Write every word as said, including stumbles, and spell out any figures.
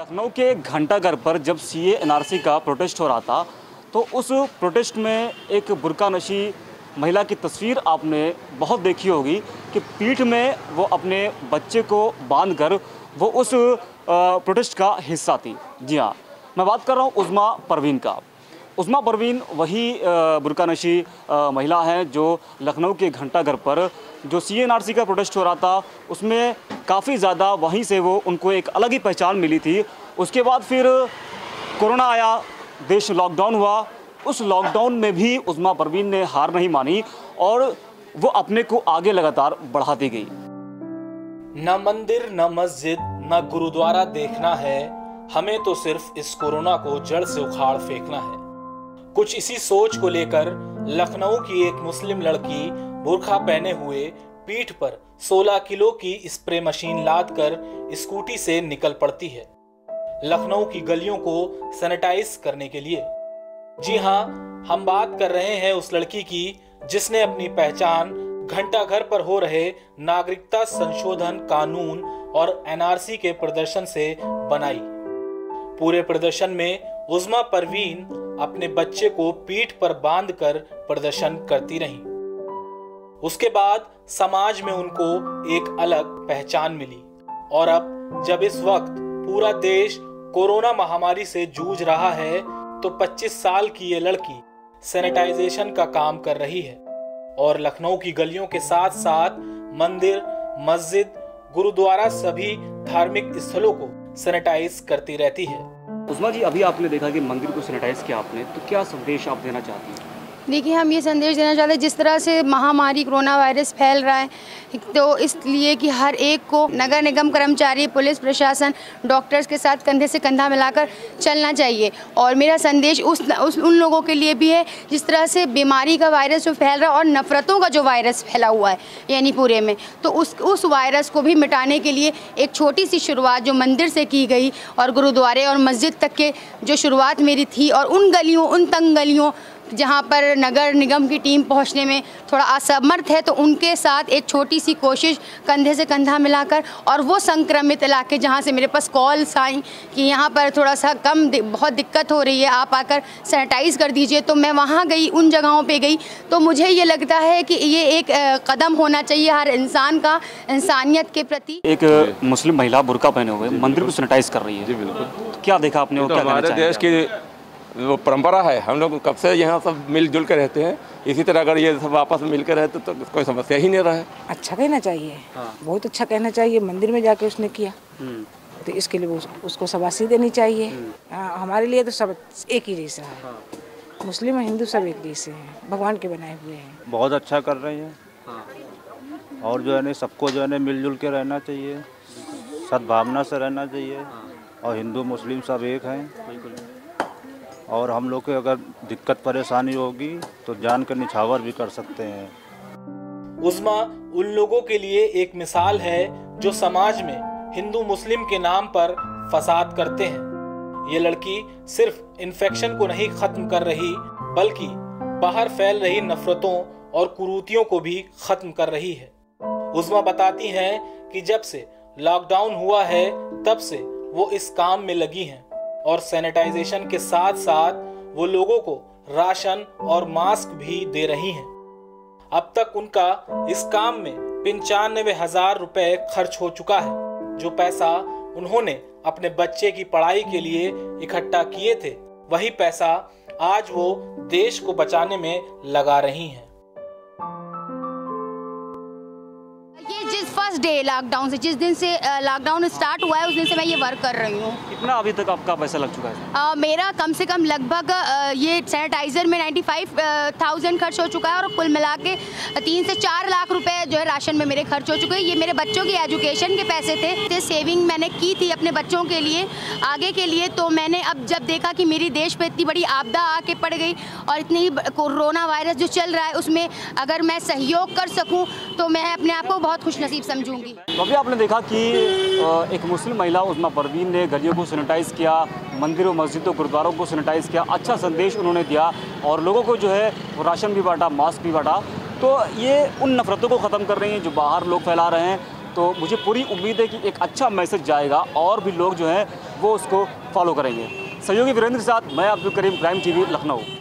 लखनऊ के घंटाघर पर जब सीए एनआरसी का प्रोटेस्ट हो रहा था तो उस प्रोटेस्ट में एक बुर्का नशी महिला की तस्वीर आपने बहुत देखी होगी कि पीठ में वो अपने बच्चे को बांधकर वो उस प्रोटेस्ट का हिस्सा थी। जी हाँ, मैं बात कर रहा हूँ उज़्मा परवीन का। उज़्मा परवीन वही बुर्का नशी महिला हैं जो लखनऊ के घंटाघर पर जो सीए एनआरसी का प्रोटेस्ट हो रहा था उसमें काफ़ी ज़्यादा वहीं से वो उनको एक अलग ही पहचान मिली थी। उसके बाद फिर कोरोना आया, देश लॉकडाउन हुआ। उस लॉकडाउन में भी उज़्मा परवीन ने हार नहीं मानी और वो अपने को आगे लगातार बढ़ाती गई। न मंदिर न मस्जिद न गुरुद्वारा देखना है, हमें तो सिर्फ इस कोरोना को जड़ से उखाड़ फेंकना है। कुछ इसी सोच को लेकर लखनऊ की एक मुस्लिम लड़की बुर्का पहने हुए पीठ पर सोलह किलो की स्प्रे मशीन लादकर स्कूटी से निकल पड़ती है लखनऊ की गलियों को सैनिटाइज करने के लिए। जी हाँ, हम बात कर रहे हैं उस लड़की की जिसने अपनी पहचान घंटाघर पर हो रहे नागरिकता संशोधन कानून और एनआरसी के प्रदर्शन से बनाई। पूरे प्रदर्शन में उज़्मा परवीन अपने बच्चे को पीठ पर बांधकर प्रदर्शन करती रही। उसके बाद समाज में उनको एक अलग पहचान मिली और अब जब इस वक्त पूरा देश कोरोना महामारी से जूझ रहा है तो पच्चीस साल की ये लड़की सैनिटाइजेशन का काम कर रही है और लखनऊ की गलियों के साथ साथ मंदिर, मस्जिद, गुरुद्वारा सभी धार्मिक स्थलों को सैनिटाइज करती रहती है। उज़्मा जी, अभी आपने देखा कि मंदिर को सैनिटाइज किया आपने, तो क्या संदेश आप देना चाहती हैं? देखिए, हम ये संदेश देना चाहते हैं जिस तरह से महामारी कोरोना वायरस फैल रहा है तो इसलिए कि हर एक को नगर निगम कर्मचारी, पुलिस प्रशासन, डॉक्टर्स के साथ कंधे से कंधा मिलाकर चलना चाहिए। और मेरा संदेश उस, उस उन लोगों के लिए भी है जिस तरह से बीमारी का वायरस जो फैल रहा है और नफ़रतों का जो वायरस फैला हुआ है यानी पूरे में, तो उस उस वायरस को भी मिटाने के लिए एक छोटी सी शुरुआत जो मंदिर से की गई और गुरुद्वारे और मस्जिद तक के जो शुरुआत मेरी थी और उन गलियों, उन तंग गलियों जहाँ पर नगर निगम की टीम पहुँचने में थोड़ा असमर्थ है, तो उनके साथ एक छोटी सी कोशिश कंधे से कंधा मिलाकर और वो संक्रमित इलाके जहाँ से मेरे पास कॉल्स आई कि यहाँ पर थोड़ा सा कम बहुत दिक्कत हो रही है, आप आकर सैनिटाइज़ कर दीजिए, तो मैं वहाँ गई, उन जगहों पे गई। तो मुझे ये लगता है कि ये एक कदम होना चाहिए हर इंसान का इंसानियत के प्रति। एक मुस्लिम महिला बुर्का पहने हुए मंदिर को सैनिटाइज़ कर रही है। जी बिल्कुल। तो क्या देखा आपने? तो हमारे देश की वो परंपरा है, हम लोग कब से यहाँ सब मिलजुल कर रहते हैं। इसी तरह अगर ये सब आपस में मिलकर रहते तो कोई समस्या ही नहीं रहा है। अच्छा कहना चाहिए। हाँ। बहुत अच्छा कहना चाहिए। मंदिर में जाके उसने किया तो इसके लिए उस, उसको शाबाशी देनी चाहिए। हाँ, हमारे लिए तो सब एक ही जैसा है। हाँ। मुस्लिम और हिंदू सब एक जैसे हैं, भगवान के बनाए हुए हैं। बहुत अच्छा कर रही हैं। हाँ। और जो है ना सबको जो है ना मिलजुल के रहना चाहिए, सद्भावना से रहना चाहिए। हाँ। और हिंदू मुस्लिम सब एक हैं। बिल्कुल। और हम लोग को अगर दिक्कत परेशानी होगी तो जान कर निछावर भी कर सकते हैं। उज़्मा उन लोगों के लिए एक मिसाल है जो समाज में हिंदू मुस्लिम के नाम पर फसाद करते हैं। ये लड़की सिर्फ इन्फेक्शन को नहीं खत्म कर रही बल्कि बाहर फैल रही नफरतों और कुरीतियों को भी खत्म कर रही है। उज़्मा बताती हैं कि जब से लॉकडाउन हुआ है तब से वो इस काम में लगी हैं और सैनिटाइजेशन के साथ साथ वो लोगों को राशन और मास्क भी दे रही हैं। अब तक उनका इस काम में पंचानवे हजार रुपए खर्च हो चुका है। जो पैसा उन्होंने अपने बच्चे की पढ़ाई के लिए इकट्ठा किए थे वही पैसा आज वो देश को बचाने में लगा रही हैं। फर्स्ट डे लॉकडाउन से, जिस दिन से लॉकडाउन स्टार्ट हुआ है उस दिन से मैं ये वर्क कर रही हूँ। कितना अभी तक आपका पैसा लग चुका है? आ, मेरा कम से कम लगभग ये सैनिटाइज़र में नाइन्टी फाइव थाउजेंड खर्च हो चुका है और कुल मिला के तीन से चार लाख रुपए जो है राशन में मेरे खर्च हो चुके हैं। ये मेरे बच्चों की एजुकेशन के पैसे थे, तो सेविंग मैंने की थी अपने बच्चों के लिए आगे के लिए। तो मैंने अब जब देखा कि मेरी देश पे इतनी बड़ी आपदा आके पड़ गई और इतनी कोरोना वायरस जो चल रहा है उसमें अगर मैं सहयोग कर सकूँ तो मैं अपने आप को बहुत खुशनसीब समझूंगी। तो अभी आपने देखा कि एक मुस्लिम महिला उज़्मा परवीन ने गलियों को सैनिटाइज़ किया, मंदिरों, मस्जिदों, गुरुद्वारों को सैनिटाइज़ किया। अच्छा संदेश उन्होंने दिया और लोगों को जो है वो राशन भी बांटा, मास्क भी बांटा। तो ये उन नफ़रतों को ख़त्म कर रही हैं जो बाहर लोग फैला रहे हैं। तो मुझे पूरी उम्मीद है कि एक अच्छा मैसेज जाएगा और भी लोग जो हैं वो उसको फॉलो करेंगे। सहयोगी वीरेंद्र के साथ मैं अब्दुल करीम, प्राइम टीवी, लखनऊ।